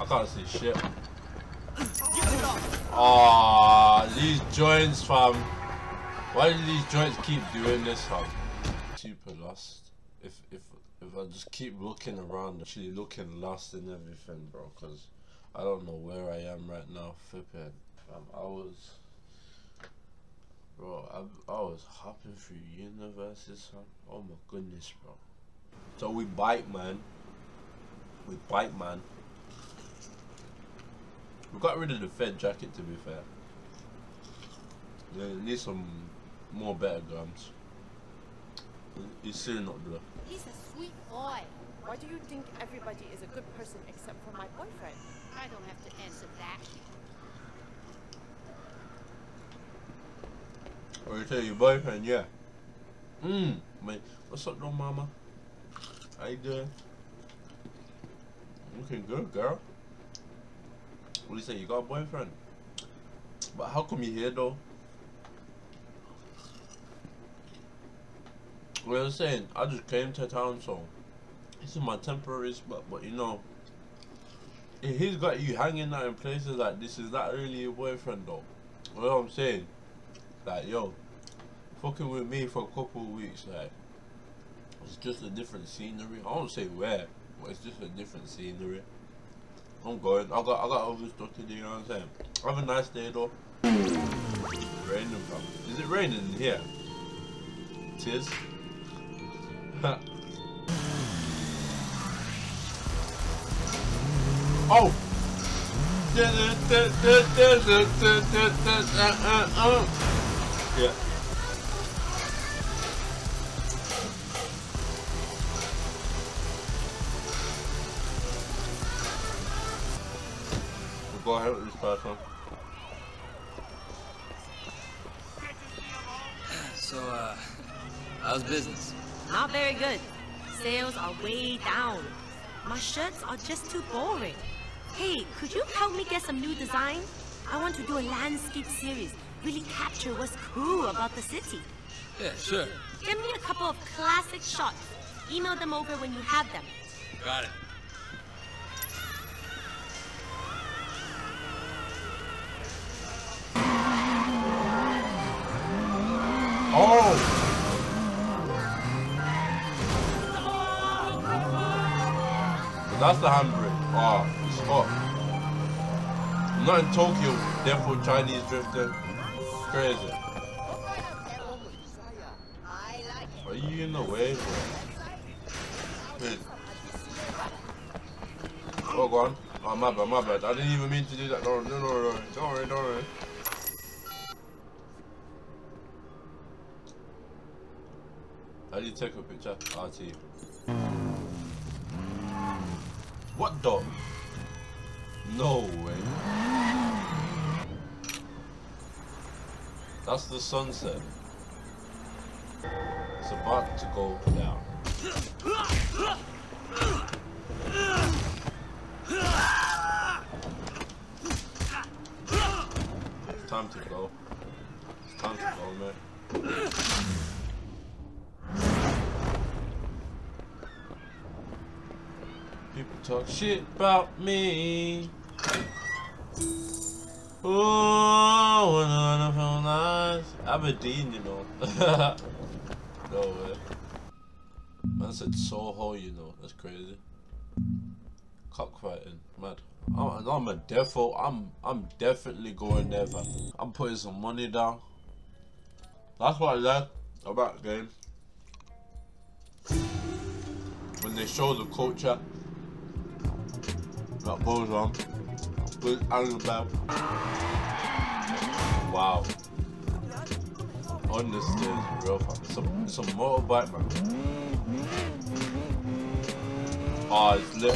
I can't see shit. Ah, these joints, fam. Why do these joints keep doing this, fam? Super lost. If I just keep looking around, actually looking lost in everything, bro. Cause I don't know where I am right now. Flipping. I was hopping through universes, fam. Oh my goodness, bro. So we bite, man. We bite, man. We got rid of the Fed jacket, to be fair. Yeah, need some more better guns. He's still not blue. He's a sweet boy. Why do you think everybody is a good person except for my boyfriend? I don't have to answer that. Or you tell your boyfriend, yeah. Man, what's up, little mama? How you doing? Looking good, girl. What do you say? You got a boyfriend? But how come you here, though? What I was saying, I just came to town, so this is my temporary spot. But you know, if he's got you hanging out in places like this, is that really your boyfriend, though? You know what I'm saying? Like, yo, fucking with me for a couple of weeks, like, it's just a different scenery. I won't say where, but it's just a different scenery. I'm going. I got other stuff to do. You know what I'm saying? Have a nice day, though. Raining, fam. Is it raining in here? It is. Oh. Yeah. We'll go ahead with this person. So, how's business? Not very good. Sales are way down. My shirts are just too boring. Hey, could you help me get some new design? I want to do a landscape series. Really capture what's cool about the city. Yeah, sure. Give me a couple of classic shots. Email them over when you have them. Got it. Oh! That's the handbrake. Oh, it's hot. I'm not in Tokyo, therefore Chinese drifting. Crazy. Are you in the way, bro? Oh, go on. Oh, my bad. I didn't even mean to do that. Don't worry. How do you take a picture? RT. What the? No way. That's the sunset. It's about to go down. It's time to go. It's time to go, man. People talk shit about me. Oh, when I feel nice. Aberdeen, you know. No way. Man said Soho, you know. That's crazy. Cockfighting, mad. I'm a defo. I'm definitely going there, fam. I'm putting some money down. That's what I like about the game. When they show the culture that goes on with Alabama. Wow. On the stage, real fun. It's a motorbike, man. Oh, it's lit.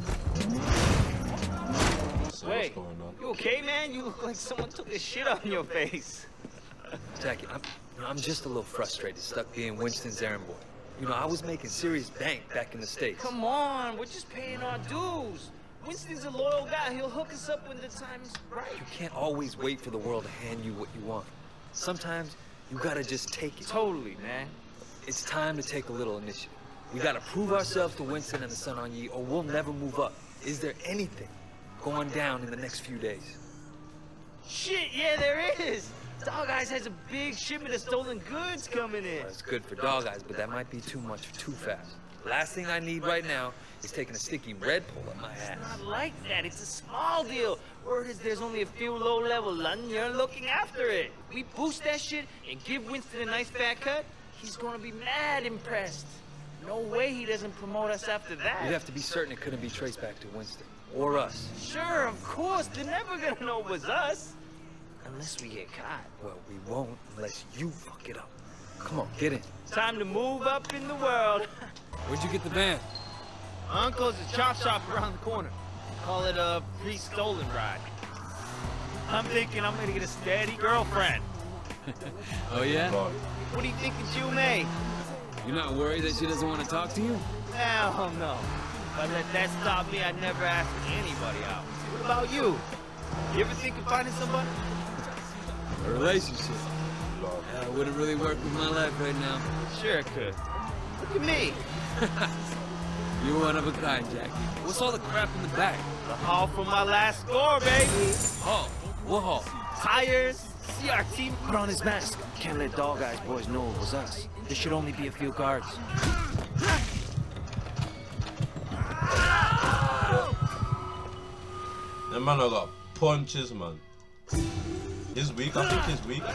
So wait, what's going on? You okay, man? You look like someone took a shit on your face. Jackie, I'm just a little frustrated, stuck being Winston's errand boy. You know, I was making serious bank back in the States. Come on, we're just paying our dues. Winston's a loyal guy. He'll hook us up when the time's right. You can't always wait for the world to hand you what you want. Sometimes you gotta just take it. Totally, man. It's time to take a little initiative. We gotta prove ourselves to Winston and the Sun On Yi, or we'll never move up. Is there anything going down in the next few days. Shit, yeah, there is. Dog Eyes has a big shipment of stolen goods coming in. Well, that's good for Dog Eyes, but that might be too much too fast. Last thing I need right now is taking a sticky Red Bull up my ass. Not like that. It's a small deal. Word is there's only a few low-level Londoners looking after it. We boost that shit and give Winston a nice fat cut, he's gonna be mad impressed. No way he doesn't promote us after that. You'd have to be certain it couldn't be traced back to Winston. Or us. Sure, of course. They're never gonna know it was us. Unless we get caught. Well, we won't unless you fuck it up. Come on, get in. Time to move up in the world. Where'd you get the van? My uncle's a chop shop around the corner. Call it a pre-stolen ride. I'm thinking I'm gonna get a steady girlfriend. Oh, yeah? What do you think of you, May? You're not worried that she doesn't want to talk to you? Hell no. If I let that stop me, I'd never ask anybody out. What about you? You ever think of finding somebody? A relationship. Wouldn't really work with my life right now. Sure it could. Look at me. You're one of a kind, Jackie. What's all the crap in the back? The haul from my last score, baby. Haul? What haul? Tires, CRT. Put on his mask. Can't let Dog Eyes boys know it was us. There should only be a few guards. That man I got punches, man. He's weak, I think he's weak.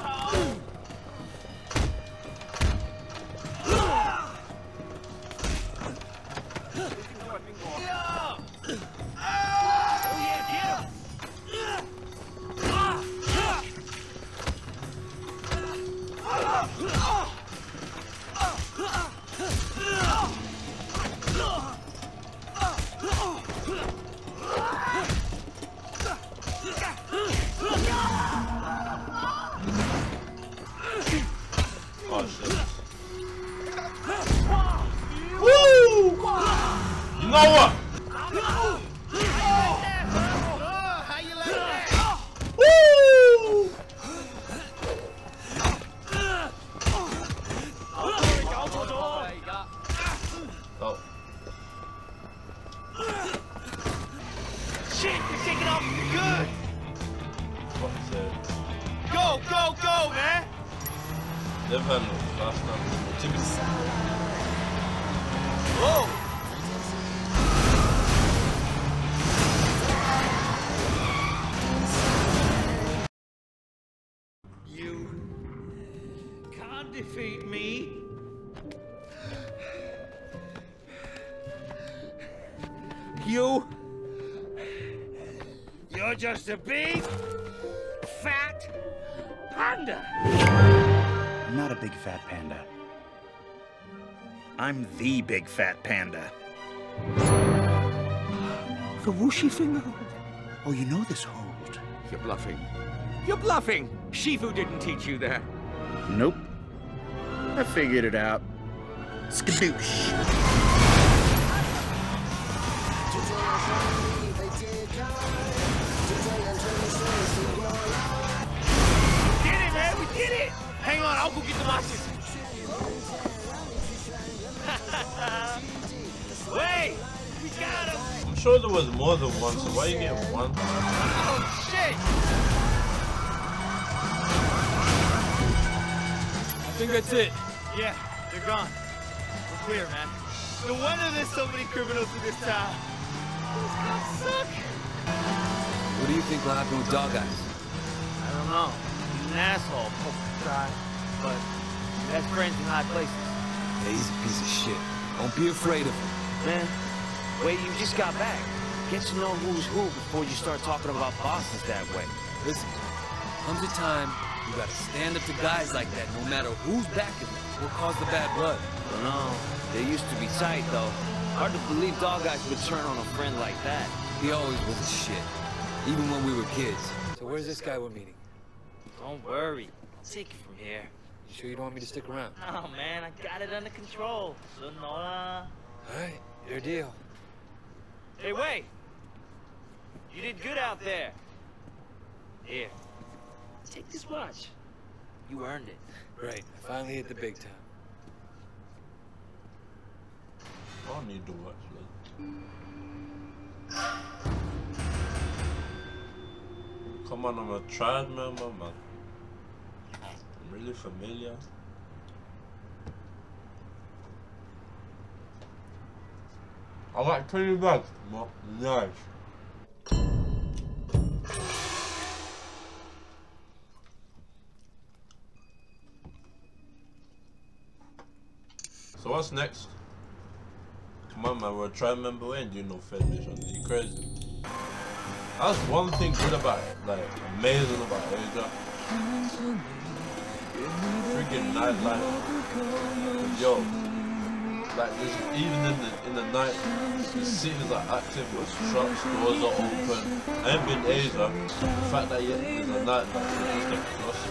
Oh shit. Woo! You know what? How you like that? Woo! Oh. Shit, you're taking off good. What he said. Go, go, go, man. They've had no fast enough. Typically. Whoa. You can't defeat me. You're just a big, fat panda. I'm not a big fat panda. I'm the big fat panda. The whooshy finger. Oh, you know this hold? You're bluffing. You're bluffing! Shifu didn't teach you that. Nope. I figured it out. Skadoosh. Did it, man, we did it! Hang on, I'll go get the boxes. Wait! We got him! I'm sure there was more than one, so why you getting one? Oh, shit! I think that's it. Yeah, they're gone. We're clear, man. No wonder there's so many criminals in this town. Those cops suck. What do you think will happen with Dog Eyes? I don't know. He's an asshole, guy, but he has friends in high places. Yeah, he's a piece of shit. Don't be afraid of him. Man, wait, you just got back. Get to know who's who before you start talking about bosses that way. Listen, comes a time you gotta stand up to guys like that, no matter who's backing them. What caused the bad blood? I don't know. They used to be tight, though. Hard to believe Dog Eyes would turn on a friend like that. He always was a shit, even when we were kids. So where's this guy we're meeting? Don't worry. I'll take it from here. You sure you don't want me to stick around? Oh, man, I got it under control. Sonola. Alright, your deal. Hey, wait! You did good out there. Here. Take this watch. You earned it. Right, I finally hit the big time. I don't need to watch that. Come on, I'm a tribe member, man. I'm really familiar. I like 20 bags. Nice. So what's next? Come on, man, we're a tribe member. We ain't doing no Fed mission. You crazy? That's one thing good about it, like amazing about Asia. Freaking nightlife. Yo, like this, even in the night, the cities are active. The shops, doors are open. I ain't been to Asia. The fact that there's a nightlife is just a plus.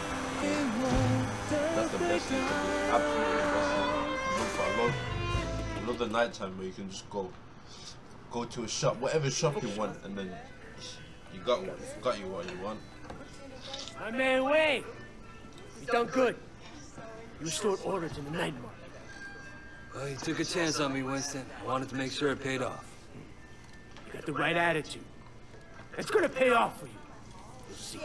That's the best thing to do. Absolutely the best thing. I love the nighttime where you can just go to a shop, whatever shop you want, and then you got you what you want. My man, Wayne, you done good. You restored order to the night market. Well, you took a chance on me, Winston. I wanted to make sure it paid off. You got the right attitude. It's gonna pay off for you. You'll see.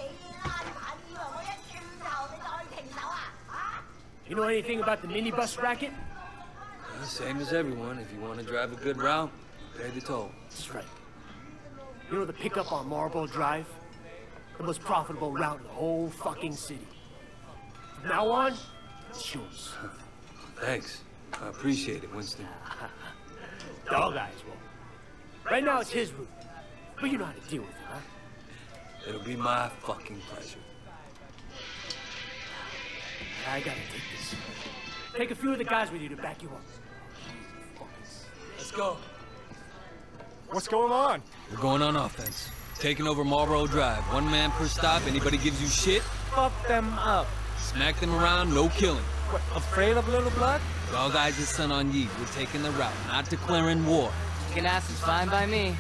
You know anything about the minibus racket? Well, same as everyone. If you want to drive a good route, pay the toll. That's right. You know the pickup on Marlboro Drive? The most profitable route in the whole fucking city. From now on, it's yours. Thanks. I appreciate it, Winston. Dog Eyes will. Right now it's his route. But you know how to deal with it, huh? It'll be my fucking pleasure. I gotta take this. Take a few of the guys with you to back you up. Let's go. What's going on? We're going on offense. Taking over Marlboro Drive. One man per stop. Anybody gives you shit, Fuck them up. smack them around, no killing. What, afraid of little blood? Dog Eyes is son on ye. We're taking the route, not declaring war. Kicking ass is fine by me.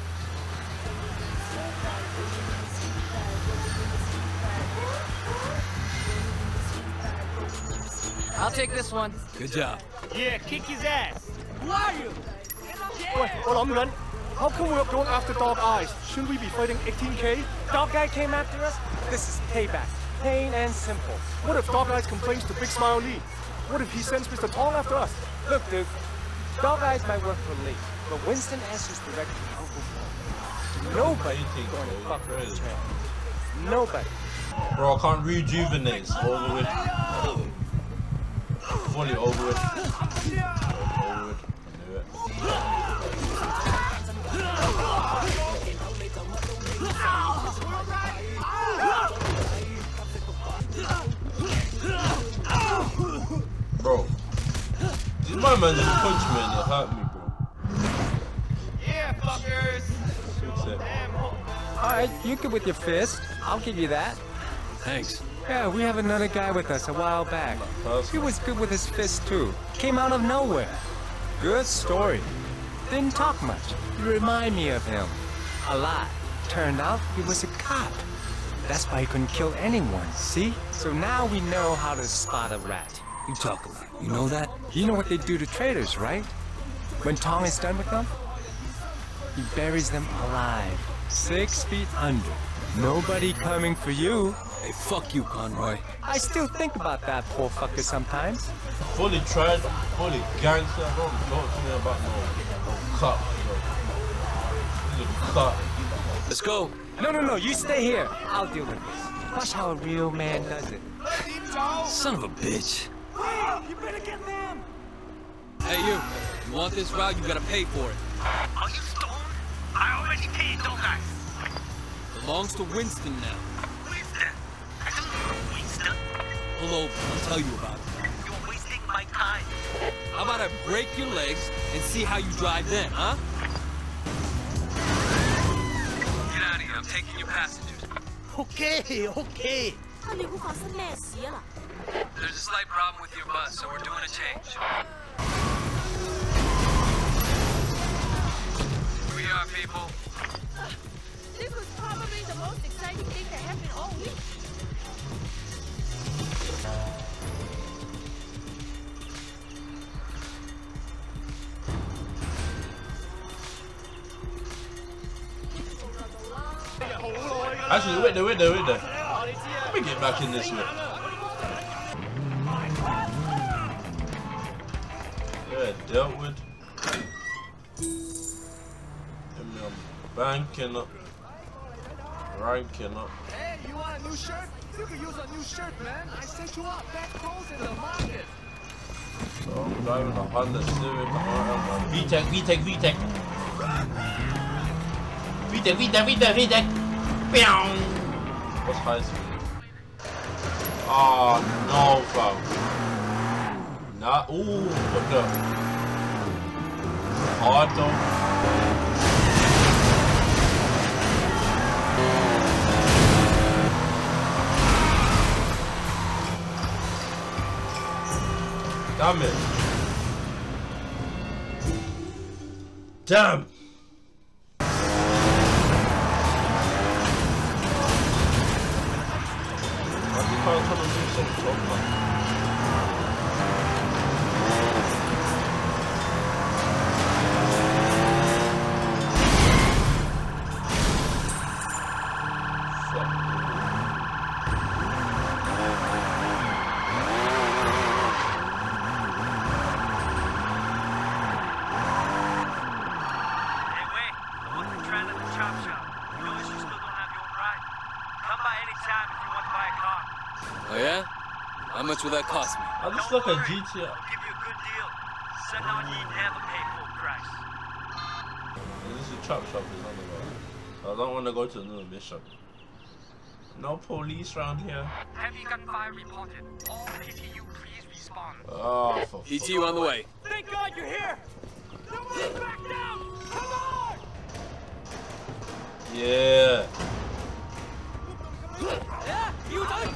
I'll take this one. Good job. Yeah, kick his ass. Who are you? Wait, hold on, man. How come we're going after Dog Eyes? Shouldn't we be fighting 18K? Dog Guy came after us? This is payback. Plain and simple. What if Dog Eyes complains to Big Smile Lee? What if he sends Mr. Tong after us? Look, dude. Dog Eyes might work for Lee, but Winston answers directly to Uncle Phil. Nobody's going to fuck with his trail. Nobody. Bro, I can't rejuvenate. It's over with. Fully over with. Over with. I knew it. Bro, my man just punched me and it hurt me, bro. Yeah, fuckers. That's it. Alright, you good with your fist. I'll give you that. Thanks. Yeah, we have another guy with us a while back. He was good with his fist too. Came out of nowhere. Good story. Didn't talk much. You remind me of him. A lot. Turned out he was a cop. That's why he couldn't kill anyone, see? So now we know how to spot a rat. You talk a lot. You know that? You know what they do to traitors, right? When Tong is done with them, he buries them alive. 6 feet under. Nobody coming for you. Hey, fuck you, Conroy. I still think about that poor fucker sometimes. Fully tried, fully gangster. Don't talk to me about no cop, bro. He's a cop. Let's go. No, you stay here. I'll deal with this. Watch how a real man does it. Son of a bitch. You better get them. Hey, you. You want this route, you gotta pay for it. Are you stoned? I already paid, don't I? Belongs to Winston now. Winston? I don't know Winston. Pull over, I'll tell you about it. You're wasting my time. How about I break your legs and see how you drive then, huh? Get out of here, I'm taking your passengers. Okay. 那你无法是咩事啊啦？ There's a slight problem with your bus, so we're doing a change. Here we are, people. This was probably the most exciting thing that happened all week. Actually, wait there. Let me get back in this way. Yeah, dealt with. I'm banking up. Ranking up. Hey, you want a new shirt? You could use a new shirt, man. I sent you up back clothes in the market. So I'm driving a Honda Civic VTEC. VTEC. What's high speed? Oh no, fam. Not. Ooh, what the? Auto. Damn it. Damn. Why is the car trying to do so slow, man? Oh yeah? How much will that cost me? I just look at GTA. We'll give you a good deal. Send on you never pay full price. This is a chop shop, is on the road. I don't want to go to another mission. No police around here. Heavy gunfire reported. All PTU, please respond. Oh, for PTU on the way. Thank God you're here! Nobody back down! Come on! yeah. Yeah, you done?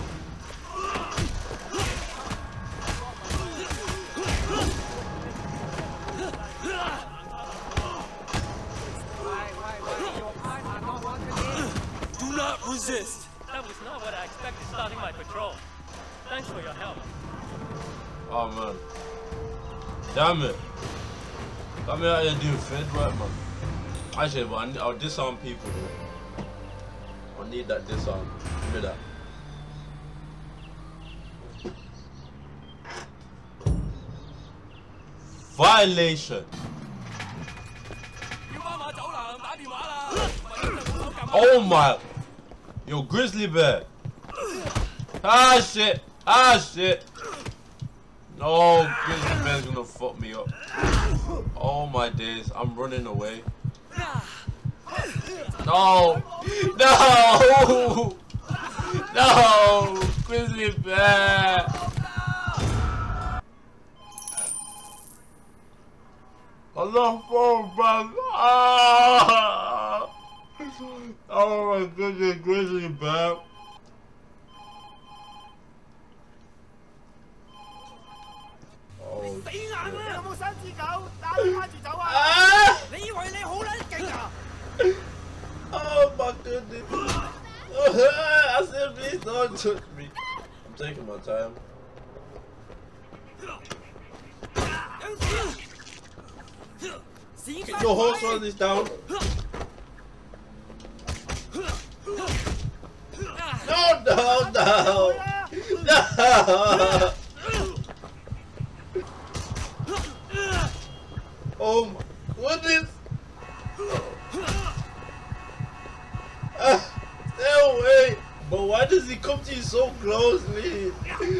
Do not resist. That was not what I expected starting my patrol. Thanks for your help. Oh man. Damn it. Got me out here doing fed work, man. Actually, but I'll disarm people, dude. I need that disarm. Give me that. Violation. Oh my. Yo, grizzly bear. Ah shit. No, grizzly bear's gonna fuck me up. Oh my days. I'm running away. No! Grizzly bear! I love phone, bro. Ah! Oh my goodness, grizzly bear. Oh shit. Oh my goodness. I said please don't touch me. I'm taking my time. Get your horse on this down. No. Oh my goodness. Stay away. But why does he come to you so closely?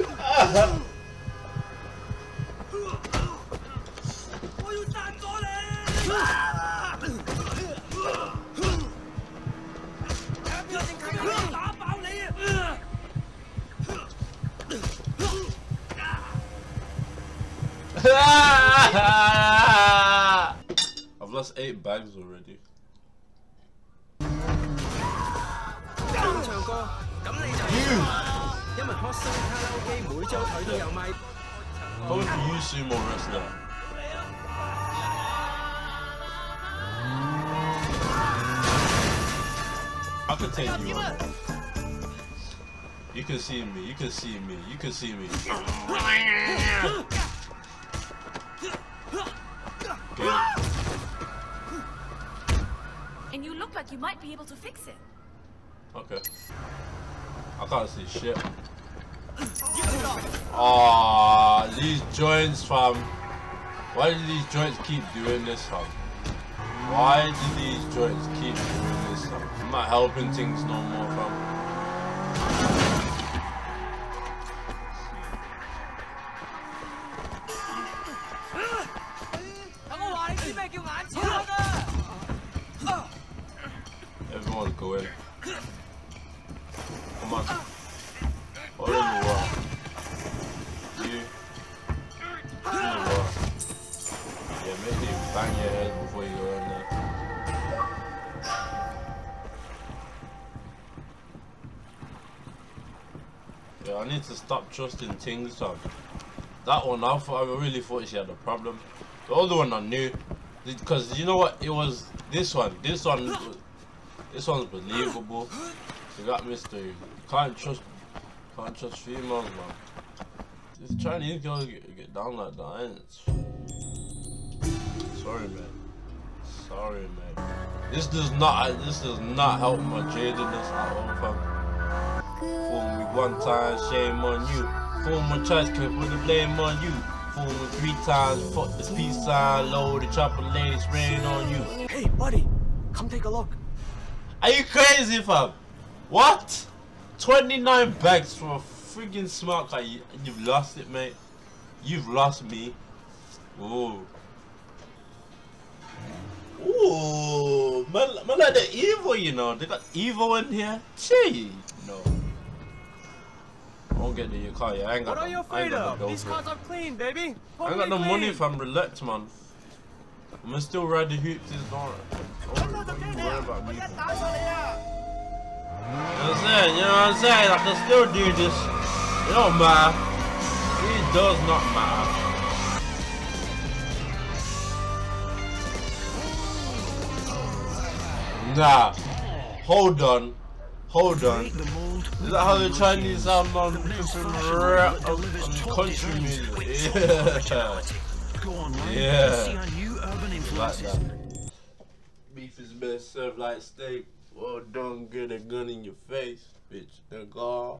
I've lost 8 bags already. Going to use sumo wrestler. I can take you on. You can see me. Okay. And you look like you might be able to fix it. Okay. I can't see shit. Ah, these joints, fam. Why do these joints keep doing this, fam? Why do these joints keep doing this, fam? I'm not helping things no more, fam. Everyone's going. Come on. What are you? You. Yeah, make sure you bang your head before you go in there. Yeah, I need to stop trusting things, fam. That one, I really thought she had a problem. The other one I knew, because you know what? It was this one. This one's believable. You got mystery. Can't trust females, man. This Chinese girls get down like that, ain't it? Sorry, man. Sorry, man. This does not help my jadedness at all, fam. Fool me one time, shame on you. Fool me twice, can't put the blame on you. Fool me 3 times, fuck the peace sign, load the chopper ladies, rain on you. Hey, buddy, come take a look. Are you crazy, fam? What? 29 bags for a friggin' smart car. You've lost it, mate. You've lost me. Ooh. Ooh. Man like the evil, you know. They got evil in here. Gee. No. I won't get to your car, yeah. I ain't got What are you afraid of? These cars are clean, baby. I ain't got no money if I'm relaxed, man. I'm gonna still ride the hoops this door. Don't worry about me. You know what I'm saying? I can still do this. It don't matter. It does not matter. Nah. Hold on. Hold on. Is that how the Chinese sound on country music? Yeah. Like that. Beef is best served like steak. Well done, get a gun in your face, bitch. Nigga.